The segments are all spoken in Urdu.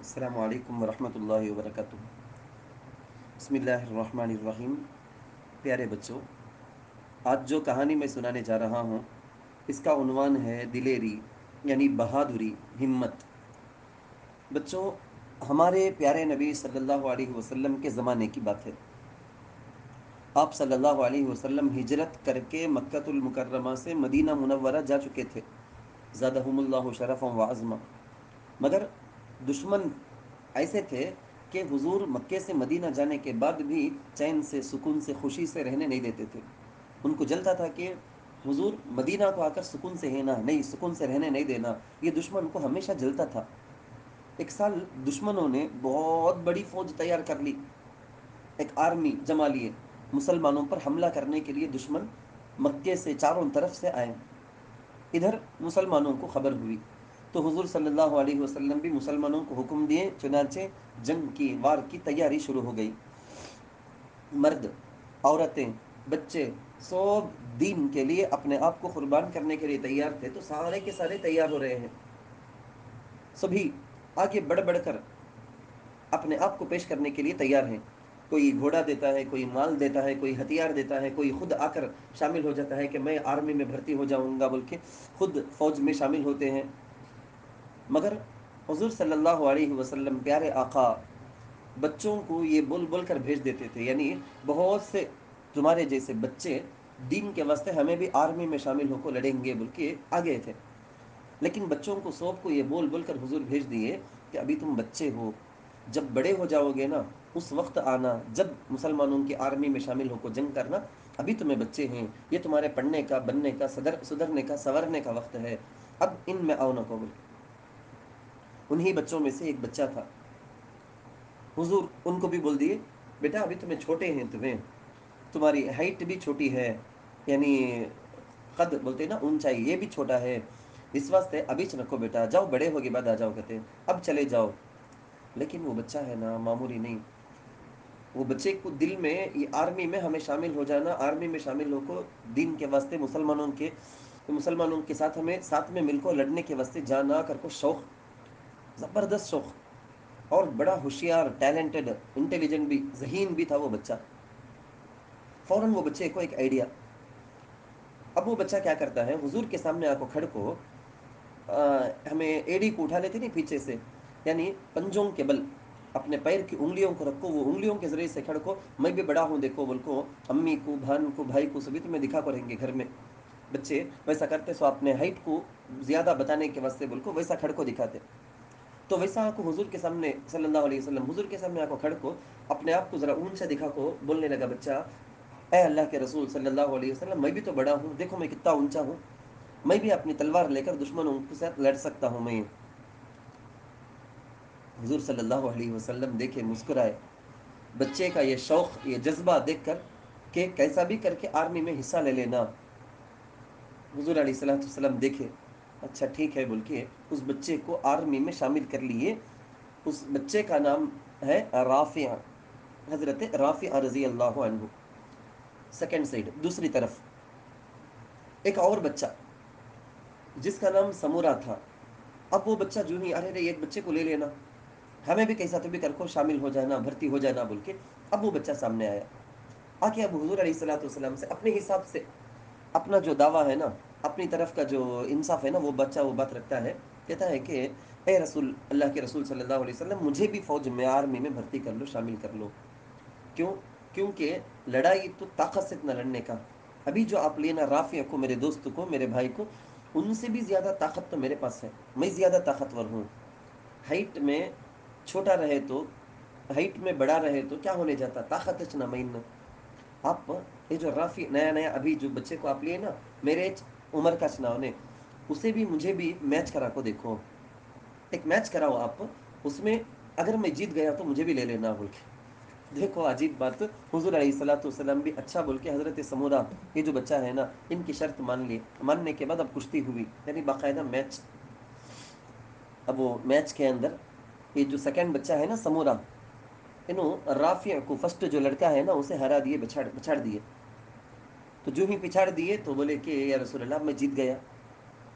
السلام علیکم ورحمۃ اللہ وبرکاتہ۔ بسم اللہ الرحمن الرحیم۔ پیارے بچوں، آج جو کہانی میں سنانے جا رہا ہوں اس کا عنوان ہے دلیری، یعنی بہادری، ہمت۔ بچوں، ہمارے پیارے نبی صلی اللہ علیہ وسلم کے زمانے کی بات ہے۔ آپ صلی اللہ علیہ وسلم ہجرت کر کے مکۃ المکرمہ سے مدینہ منورہ جا چکے تھے، زادہم اللہ شرفا و عظما۔ مگر دشمن ایسے تھے کہ حضور مکے سے مدینہ جانے کے بعد بھی چین سے، سکون سے، خوشی سے رہنے نہیں دیتے تھے۔ ان کو جلتا تھا کہ حضور مدینہ کو آ کر سکون سے رہنا نہیں، سکون سے رہنے نہیں دینا۔ یہ دشمن کو ہمیشہ جلتا تھا۔ ایک سال دشمنوں نے بہت بڑی فوج تیار کر لی، ایک آرمی جما لیے۔ مسلمانوں پر حملہ کرنے کے لیے دشمن مکے سے چاروں طرف سے آئے۔ ادھر مسلمانوں کو خبر ہوئی تو حضور صلی اللہ علیہ وسلم بھی مسلمانوں کو حکم دیے، چنانچہ جنگ کی، وار کی تیاری شروع ہو گئی۔ مرد، عورتیں، بچے، سب دین کے لیے اپنے آپ کو قربان کرنے کے لیے تیار تھے، تو سارے کے سارے تیار ہو رہے ہیں۔ سبھی آگے بڑھ بڑھ کر اپنے آپ کو پیش کرنے کے لیے تیار ہیں۔ کوئی گھوڑا دیتا ہے، کوئی مال دیتا ہے، کوئی ہتھیار دیتا ہے، کوئی خود آ کر شامل ہو جاتا ہے کہ میں آرمی میں بھرتی ہو جاؤں گا بول کے خود فوج میں شامل ہوتے ہیں۔ مگر حضور صلی اللہ علیہ وسلم پیارے آقا بچوں کو یہ بول بول کر بھیج دیتے تھے، یعنی بہت سے تمہارے جیسے بچے دین کے واسطے ہمیں بھی آرمی میں شامل ہو کر لڑیں گے بول کے آ گئے تھے۔ لیکن بچوں کو سب کو یہ بول بول کر حضور بھیج دیے کہ ابھی تم بچے ہو، جب بڑے ہو جاؤ گے نا اس وقت آنا، جب مسلمانوں کی آرمی میں شامل ہو کو جنگ کرنا۔ ابھی تمہیں بچے ہیں، یہ تمہارے پڑھنے کا، بننے کا، سدھرنے کا، سنورنے کا وقت ہے، اب ان میں آؤ نہ کو۔ انہی بچوں میں سے ایک بچہ تھا۔ حضور ان کو بھی بول دیے بیٹا ابھی تمہیں چھوٹے ہیں، تمہاری ہائٹ بھی چھوٹی ہے، یعنی قد بولتے ہیں نا اونچائی، یہ بھی چھوٹا ہے، اس واسطے ابھی رکھو بیٹا، جاؤ بڑے ہوگے بعد آ جاؤ، کہتے ہیں اب چلے جاؤ۔ لیکن وہ بچہ ہے نا معمولی نہیں، وہ بچے کو دل میں یہ آرمی میں ہمیں شامل ہو جانا، آرمی میں شامل ہو کو دین کے واسطے مسلمانوں کے ساتھ ہمیں ساتھ میں مل کو لڑنے کے واسطے جانا کر کو شوق، زبردست شوق، اور بڑا ہوشیار، ٹیلنٹڈ، انٹیلیجنٹ بھی، ذہین بھی تھا وہ بچہ۔ فوراً وہ بچے کو ایک آئیڈیا۔ اب وہ بچہ کیا کرتا ہے، حضور کے سامنے آ کو کھڑ کو ہمیں ایڑی کو اٹھا لیتے نہیں پیچھے سے، یعنی پنجوں کے بل اپنے پیر کی انگلیوں کو رکھو، وہ انگلیوں کے ذریعے سے کھڑ کو میں بھی بڑا ہوں دیکھو بول کو، امی کو، بہن کو، بھائی کو، سبھی تمہیں دکھا کریں گے گھر میں۔ بچے ویسا کرتے، سو اپنے ہائٹ کو زیادہ بتانے کے واسطے بول کو ویسا کھڑ کو دکھاتے۔ تو ویسا کو حضور کے سامنے صلی اللہ علیہ وسلم، حضور کے سامنے آ کو کھڑ کو اپنے آپ کو ذرا اونچا دکھا کو بولنے لگا بچہ، اے اللہ کے رسول صلی اللہ علیہ وسلم میں بھی تو بڑا ہوں، دیکھو میں کتنا اونچا ہوں، میں بھی اپنی تلوار لے کر دشمنوں کے ساتھ لڑ سکتا ہوں میں۔ حضور صلی اللہ علیہ وسلم دیکھے، مسکرائے۔ بچے کا یہ شوق، یہ جذبہ دیکھ کر کہ کیسا بھی کر کے آرمی میں حصہ لے لینا، حضور علیہ الصلوۃ والسلام دیکھے، اچھا ٹھیک ہے بول کے اس بچے کو آرمی میں شامل کر لیے۔ اس بچے کا نام ہے رافع، حضرت رافع رضی اللہ عنہ۔ سیکنڈ سائڈ، دوسری طرف ایک اور بچہ جس کا نام سمورہ تھا۔ اب وہ بچہ جو ہی ارے رے ایک بچے کو لے لینا، ہمیں بھی کیسا تو بھی کر کو شامل ہو جانا، بھرتی ہو جانا بول کے اب وہ بچہ سامنے آیا۔ آ کے اب حضور علیہ الصلوۃ والسلام سے اپنے حساب سے اپنا جو دعویٰ ہے نا، اپنی طرف کا جو انصاف ہے نا، وہ بچہ وہ بات رکھتا ہے، کہتا ہے کہ اے رسول اللہ کے رسول صلی اللہ علیہ وسلم مجھے بھی فوج میں، آرمی میں بھرتی کر لو، شامل کر لو۔ کیوں؟ کیونکہ لڑائی تو طاقت سے نہ لڑنے کا، ابھی جو آپ لینا رافع کو، میرے دوست کو، میرے بھائی کو، ان سے بھی زیادہ طاقت تو میرے پاس ہے، میں زیادہ طاقتور ہوں۔ ہائٹ میں چھوٹا رہے تو، ہائٹ میں بڑا رہے تو کیا ہونے جاتا، طاقت اچنا مین۔ آپ یہ جو رافع نیا نیا ابھی جو بچے کو آپ لیے نا، میرے عمر کا چناؤ نے، اسے بھی مجھے بھی میچ کرا کو دیکھو، ایک میچ کراؤ آپ، اس میں اگر میں جیت گیا تو مجھے بھی لے لینا بول کے۔ دیکھو عجیب بات، حضور علیہ الصلوۃ والسلام بھی اچھا بول کے حضرت سمورہ یہ جو بچہ ہے نا ان کی شرط مان لی، ماننے کے بعد اب کشتی ہوئی، یعنی باقاعدہ میچ۔ اب وہ میچ کے اندر یہ جو سیکنڈ بچہ ہے نا سمورہ، انہوں رافع کو، فرسٹ جو لڑکا ہے نا اسے ہرا دیے، بچھاڑ دیے۔ تو جو ہی پچھاڑ دیے تو بولے کہ یا رسول اللہ میں جیت گیا۔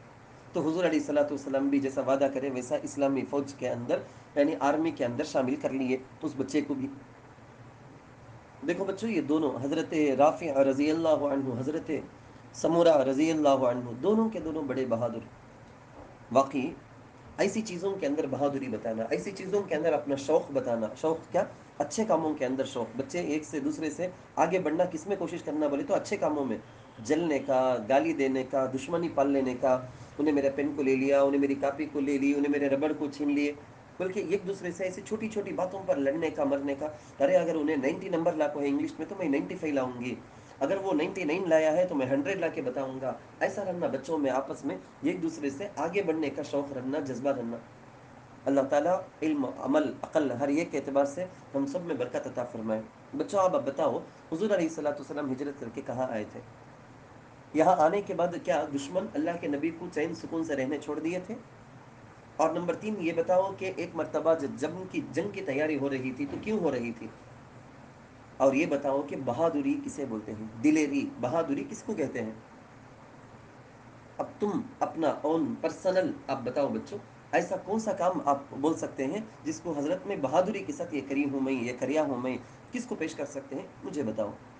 تو حضور علیہ الصلوۃ والسلام بھی جیسا وعدہ کرے ویسا اسلامی فوج کے اندر یعنی آرمی کے اندر شامل کر لیے اس بچے کو بھی۔ دیکھو بچوں، یہ دونوں حضرت رافع رضی اللہ عنہ، حضرت سمورہ رضی اللہ عنہ، دونوں کے دونوں بڑے بہادر۔ واقعی ایسی چیزوں کے اندر بہادری بتانا، ایسی چیزوں کے اندر اپنا شوق بتانا، شوق کیا؟ اچھے کاموں کے اندر شوق۔ بچے ایک سے دوسرے سے آگے بڑھنا کس میں کوشش کرنا بولے تو اچھے کاموں میں، جلنے کا، گالی دینے کا، دشمنی پال لینے کا، انہیں میرے پین کو لے لیا، انہیں میری کاپی کو لے لی، انہیں میرے ربڑ کو چھین لیے، بلکہ ایک دوسرے سے ایسی چھوٹی چھوٹی باتوں پر لڑنے کا، مرنے کا۔ ارے اگر انہیں 90 نمبر لا کو ہے انگلش میں تو میں 95 لاؤں گی، اگر وہ 99 لایا ہے تو میں 100 لا کے بتاؤں گا۔ ایسا رہنا بچوں میں، آپس میں ایک دوسرے سے آگے بڑھنے کا شوق رہنا، جذبہ رہنا۔ اللہ تعالیٰ علم، عمل، عقل ہر ایک کے اعتبار سے ہم سب میں برکت عطا فرمائے۔ بچوں اب بتاؤ، حضور علیہ الصلوۃ والسلام ہجرت کر کے کہاں آئے تھے؟ یہاں آنے کے بعد کیا دشمن اللہ کے نبی کو چین سکون سے رہنے چھوڑ دیے تھے؟ اور نمبر 3 یہ بتاؤ کہ ایک مرتبہ جب جنگ کی تیاری ہو رہی تھی تو کیوں ہو رہی تھی؟ اور یہ بتاؤ کہ بہادری کسے بولتے ہیں؟ دلیری، بہادری کس کو کہتے ہیں؟ اب تم اپنا اون پرسنل آپ بتاؤ بچوں، ایسا کون سا کام آپ بول سکتے ہیں جس کو حضرت میں بہادری کے ساتھ یہ کری ہوں میں، یہ کریا ہوں میں، کس کو پیش کر سکتے ہیں؟ مجھے بتاؤ۔